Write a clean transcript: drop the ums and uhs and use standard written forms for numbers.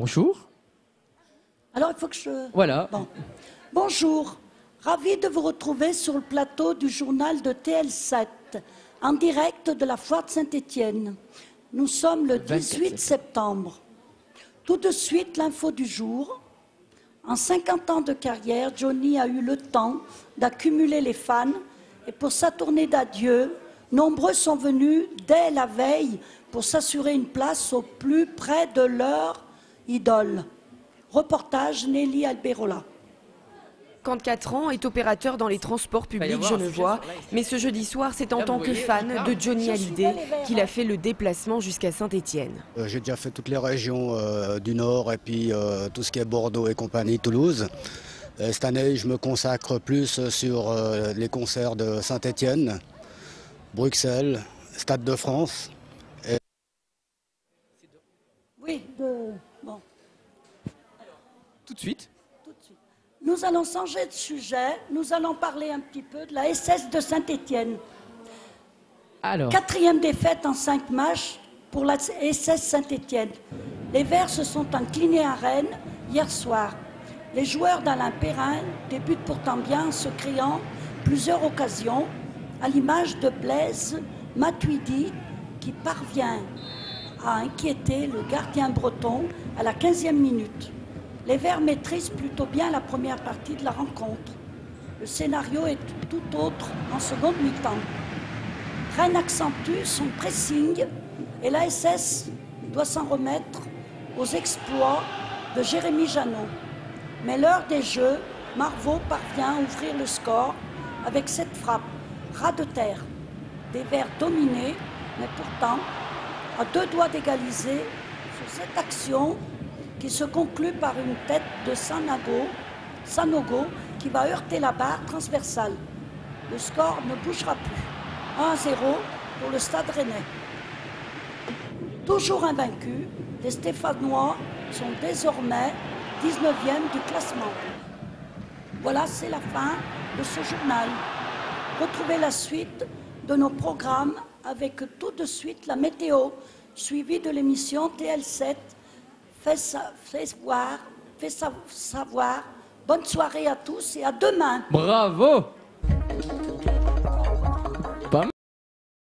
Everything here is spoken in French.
Bonjour. Alors, il faut que je... Voilà. Bon. Bonjour. Ravi de vous retrouver sur le plateau du journal de TL7, en direct de la foire de Saint-Étienne. Nous sommes le 18 septembre. Tout de suite, l'info du jour. En 50 ans de carrière, Johnny a eu le temps d'accumuler les fans et pour sa tournée d'adieu, nombreux sont venus dès la veille pour s'assurer une place au plus près de leur idole. Reportage Nelly Alberola. 54 ans, est opérateur dans les transports publics genevois, mais ce jeudi soir, c'est en tant que fan de Johnny Hallyday qu'il a fait le déplacement jusqu'à Saint-Étienne. J'ai déjà fait toutes les régions du Nord et puis tout ce qui est Bordeaux et compagnie, Toulouse. Cette année, je me consacre plus sur les concerts de Saint-Étienne, Bruxelles, Stade de France. Oui, bon. Tout de suite. Nous allons changer de sujet. Nous allons parler un petit peu de la SS de Saint-Étienne. Alors. 4e défaite en 5 matchs pour la SS Saint-Étienne. Les Verts se sont inclinés à Rennes hier soir. Les joueurs d'Alain Perrin débutent pourtant bien en se créant plusieurs occasions, à l'image de Blaise Matuidi qui parvient à inquiéter le gardien breton à la 15e minute. Les Verts maîtrisent plutôt bien la première partie de la rencontre. Le scénario est tout autre en seconde mi-temps. Rennes accentue son pressing et la SS doit s'en remettre aux exploits de Jérémy Janot. Mais l'heure des jeux, Marvaux parvient à ouvrir le score avec cette frappe, ras de terre. Des Verts dominés, mais pourtant à 2 doigts d'égaliser sur cette action qui se conclut par une tête de Sanogo qui va heurter la barre transversale. Le score ne bougera plus. 1-0 pour le Stade Rennais. Toujours invaincus, les Stéphanois sont désormais 19e du classement. Voilà, c'est la fin de ce journal. Retrouvez la suite de nos programmes avec tout de suite la météo, suivie de l'émission TL7. Fais savoir. Bonne soirée à tous et à demain. Bravo.